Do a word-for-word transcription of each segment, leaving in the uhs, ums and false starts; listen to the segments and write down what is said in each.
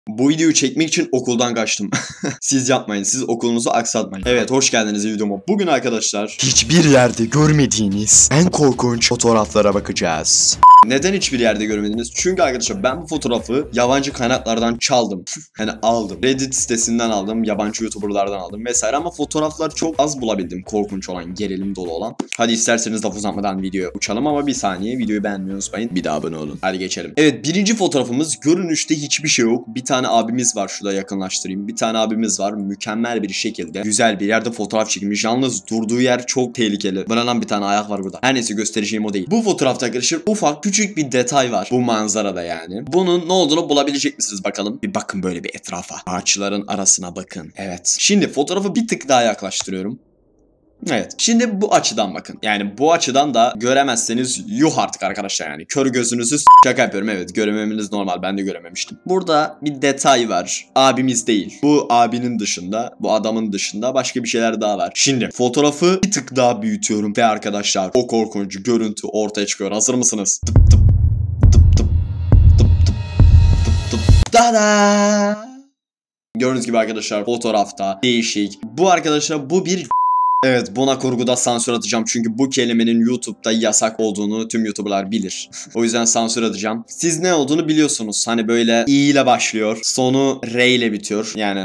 Bu videoyu çekmek için okuldan kaçtım. Siz yapmayın. Siz okulunuzu aksatmayın. Evet, hoş geldiniz videoma. Bugün arkadaşlar hiçbir yerde görmediğiniz en korkunç fotoğraflara bakacağız. Neden hiçbir yerde görmediniz? Çünkü arkadaşlar ben bu fotoğrafı yabancı kaynaklardan çaldım. Yani aldım. Reddit sitesinden aldım. Yabancı YouTuber'lardan aldım vesaire ama fotoğraflar çok az bulabildim. Korkunç olan, gerilim dolu olan. Hadi isterseniz laf uzatmadan videoya uçalım ama bir saniye. Videoyu beğenmeyi unutmayın. Bir daha abone olun. Hadi geçelim. Evet, birinci fotoğrafımız görünüşte hiçbir şey yok. Bir tane abimiz var. Şurada yakınlaştırayım. Bir tane abimiz var. Mükemmel bir şekilde güzel bir yerde fotoğraf çekilmiş. Yalnız durduğu yer çok tehlikeli. Bana lan bir tane ayak var burada. Her neyse, göstereceğim o değil. Bu fotoğrafta arkadaşlar ufak küçük bir detay var. Bu manzarada yani. Bunun ne olduğunu bulabilecek misiniz bakalım? Bir bakın böyle bir etrafa. Ağaçların arasına bakın. Evet. Şimdi fotoğrafı bir tık daha yaklaştırıyorum. Evet. Şimdi bu açıdan bakın. Yani bu açıdan da göremezseniz yuh artık arkadaşlar yani. Kör gözünüzü s- şaka yapıyorum. Evet, görememeniz normal. Ben de görememiştim. Burada bir detay var. Abimiz değil. Bu abinin dışında, bu adamın dışında başka bir şeyler daha var. Şimdi fotoğrafı bir tık daha büyütüyorum ve arkadaşlar o korkunç görüntü ortaya çıkıyor. Hazır mısınız? Tıp tıp tıp tıp tıp tıp tıp tıp. Dada! Gördüğünüz gibi arkadaşlar fotoğrafta değişik. Bu arkadaşlar bu bir Evet, buna kurguda sansür atacağım çünkü bu kelimenin YouTube'da yasak olduğunu tüm YouTuber'lar bilir. O yüzden sansür atacağım. Siz ne olduğunu biliyorsunuz. Hani böyle i ile başlıyor, sonu r ile bitiyor. Yani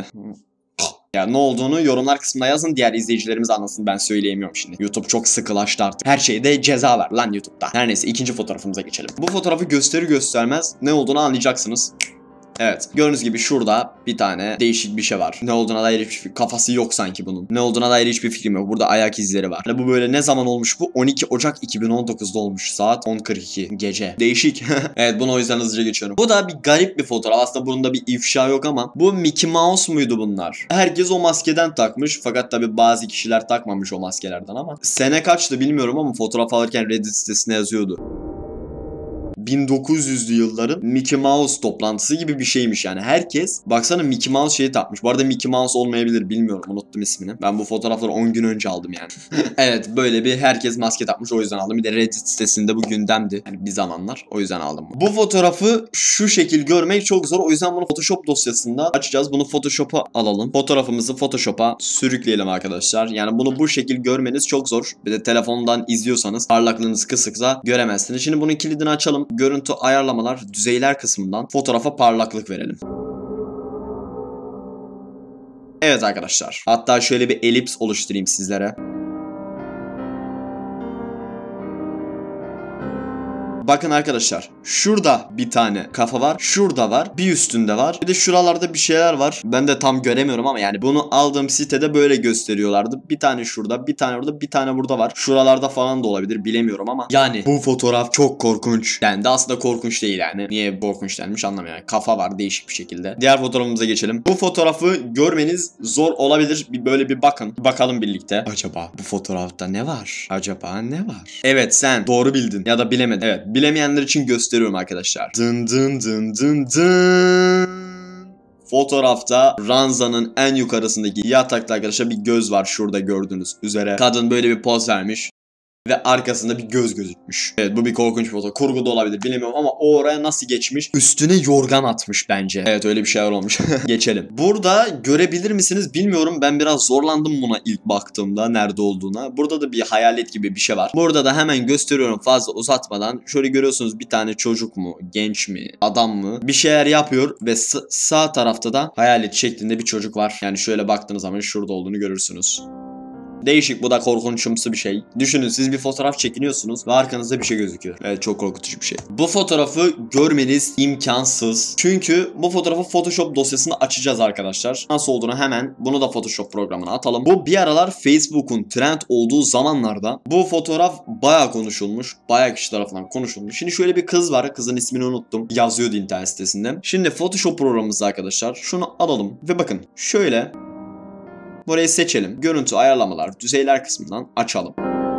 ya ne olduğunu yorumlar kısmına yazın, diğer izleyicilerimiz anlasın, ben söyleyemiyorum şimdi. YouTube çok sıkılaştı artık. Her şeyde ceza var lan YouTube'da. Her neyse, ikinci fotoğrafımıza geçelim. Bu fotoğrafı gösterir göstermez ne olduğunu anlayacaksınız. Evet, gördüğünüz gibi şurada bir tane değişik bir şey var. Ne olduğuna dair hiçbir fikrim, kafası yok sanki bunun. Ne olduğuna dair hiçbir fikrim yok. Burada ayak izleri var. Yani bu böyle ne zaman olmuş bu? on iki Ocak iki bin on dokuz'da olmuş. Saat on kırk iki gece. Değişik. Evet, bunu o yüzden hızlıca geçiyorum. Bu da bir garip bir fotoğraf. Aslında bunda bir ifşa yok ama bu Mickey Mouse muydu bunlar? Herkes o maskeden takmış. Fakat tabi bazı kişiler takmamış o maskelerden ama. Sene kaçtı bilmiyorum ama fotoğraf alırken Reddit sitesine yazıyordu. bin dokuz yüzlü yılların Mickey Mouse toplantısı gibi bir şeymiş yani. Herkes baksana Mickey Mouse şeyi takmış. Bu arada Mickey Mouse olmayabilir, bilmiyorum, unuttum ismini. Ben bu fotoğrafları on gün önce aldım yani. Evet, böyle bir herkes maske takmış, o yüzden aldım. Bir de Reddit sitesinde bu gündemdi. Yani bir zamanlar, o yüzden aldım. Bu fotoğrafı şu şekil görmek çok zor. O yüzden bunu Photoshop dosyasında açacağız. Bunu Photoshop'a alalım. Fotoğrafımızı Photoshop'a sürükleyelim arkadaşlar. Yani bunu bu şekil görmeniz çok zor. Bir de telefondan izliyorsanız parlaklığınız kısıksa göremezsiniz. Şimdi bunun kilidini açalım. Görüntü ayarlamalar, düzeyler kısmından fotoğrafa parlaklık verelim. Evet arkadaşlar. Hatta şöyle bir elips oluşturayım sizlere. Bakın arkadaşlar, şurada bir tane kafa var, şurada var, bir üstünde var, bir de şuralarda bir şeyler var. Ben de tam göremiyorum ama yani bunu aldığım sitede böyle gösteriyorlardı. Bir tane şurada, bir tane orada, bir tane burada var. Şuralarda falan da olabilir, bilemiyorum ama yani bu fotoğraf çok korkunç. Yani de aslında korkunç değil yani. Niye korkunç denmiş anlamıyorum. Yani kafa var değişik bir şekilde. Diğer fotoğrafımıza geçelim. Bu fotoğrafı görmeniz zor olabilir. Bir böyle bir bakın. Bakalım birlikte. Acaba bu fotoğrafta ne var? Acaba ne var? Evet, sen doğru bildin ya da bilemedin. Evet, bilemeyenler için gösteriyorum arkadaşlar. Dın dın dın dın dın. Fotoğrafta ranzanın en yukarısındaki yatakta arkadaşlar bir göz var, şurada gördüğünüz üzere. Kadın böyle bir poz vermiş ve arkasında bir göz gözükmüş. Evet, bu bir korkunç bir foto. Kurgu da olabilir, bilemiyorum ama o oraya nasıl geçmiş? Üstüne yorgan atmış bence. Evet, öyle bir şeyler olmuş. Geçelim. Burada görebilir misiniz bilmiyorum. Ben biraz zorlandım buna ilk baktığımda nerede olduğuna. Burada da bir hayalet gibi bir şey var. Burada da hemen gösteriyorum fazla uzatmadan. Şöyle görüyorsunuz, bir tane çocuk mu, genç mi, adam mı bir şeyler yapıyor ve sağ tarafta da hayalet şeklinde bir çocuk var. Yani şöyle baktığınız zaman şurada olduğunu görürsünüz. Değişik, bu da korkunçumsu bir şey. Düşünün, siz bir fotoğraf çekiniyorsunuz ve arkanızda bir şey gözüküyor. Evet, çok korkutucu bir şey. Bu fotoğrafı görmeniz imkansız. Çünkü bu fotoğrafı Photoshop dosyasını açacağız arkadaşlar. Nasıl olduğunu hemen bunu da Photoshop programına atalım. Bu bir aralar Facebook'un trend olduğu zamanlarda bu fotoğraf bayağı konuşulmuş. Bayağı kişi tarafından konuşulmuş. Şimdi şöyle bir kız var. Kızın ismini unuttum. Yazıyordu internet sitesinde. Şimdi Photoshop programımızda arkadaşlar şunu alalım ve bakın şöyle burayı seçelim. Görüntü ayarlamalar, düzeyler kısmından açalım.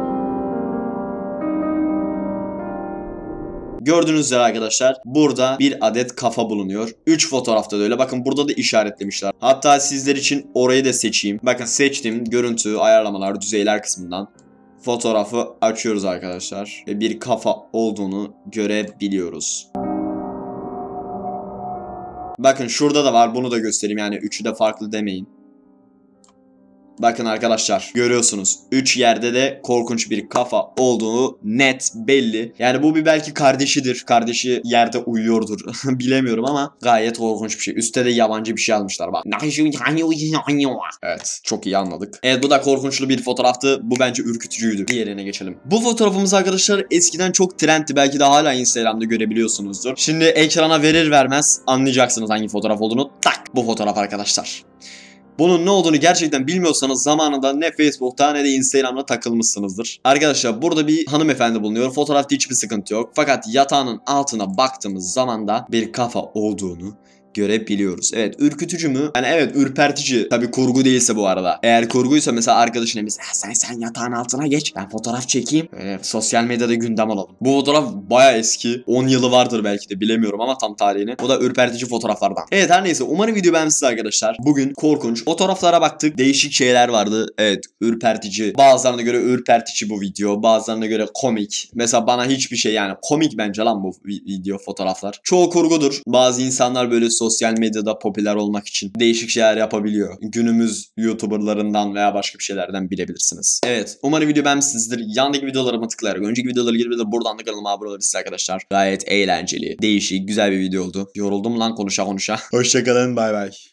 Gördüğünüz üzere arkadaşlar burada bir adet kafa bulunuyor. üç fotoğrafta da öyle. Bakın burada da işaretlemişler. Hatta sizler için orayı da seçeyim. Bakın seçtim. Görüntü ayarlamalar, düzeyler kısmından fotoğrafı açıyoruz arkadaşlar. Ve bir kafa olduğunu görebiliyoruz. Bakın şurada da var, bunu da göstereyim, yani üçü de farklı demeyin. Bakın arkadaşlar, görüyorsunuz. Üç yerde de korkunç bir kafa olduğu net belli. Yani bu bir belki kardeşidir. Kardeşi yerde uyuyordur. Bilemiyorum ama gayet korkunç bir şey. Üstte de yabancı bir şey almışlar bak. Evet, çok iyi anladık. Evet, bu da korkunçlu bir fotoğraftı. Bu bence ürkütücüydü. Diğerine geçelim. Bu fotoğrafımız arkadaşlar eskiden çok trendti. Belki de hala Instagram'da görebiliyorsunuzdur. Şimdi ekrana verir vermez anlayacaksınız hangi fotoğraf olduğunu. Tak, bu fotoğraf arkadaşlar. Bunun ne olduğunu gerçekten bilmiyorsanız zamanında ne Facebook'ta ne de Instagram'da takılmışsınızdır. Arkadaşlar burada bir hanımefendi bulunuyor. Fotoğrafta hiçbir sıkıntı yok. Fakat yatağının altına baktığımız zaman da bir kafa olduğunu görebiliyoruz. Evet, ürkütücü mü? Yani evet, ürpertici. Tabii kurgu değilse bu arada. Eğer kurguysa mesela arkadaşına mesela sen sen yatağın altına geç, ben fotoğraf çekeyim. Böyle sosyal medyada gündem alalım. Bu fotoğraf baya eski. on yılı vardır belki de, bilemiyorum ama tam tarihini. Bu da ürpertici fotoğraflardan. Evet, her neyse, umarım video beğenmişsiniz arkadaşlar. Bugün korkunç fotoğraflara baktık. Değişik şeyler vardı. Evet, ürpertici. Bazılarına göre ürpertici bu video. Bazılarına göre komik. Mesela bana hiçbir şey, yani komik bence lan bu video, fotoğraflar. Çoğu kurgudur. Bazı insanlar böyle sosyal medyada popüler olmak için değişik şeyler yapabiliyor. Günümüz YouTuber'larından veya başka bir şeylerden bilebilirsiniz. Evet, umarım video beğenmişsinizdir. Yandaki videolarıma tıklayarak önceki videoları girebilir. Buradan da kanalıma abone olabilirsiniz arkadaşlar. Gayet eğlenceli, değişik, güzel bir video oldu. Yoruldum lan konuşa konuşa. Hoşçakalın, bay bay.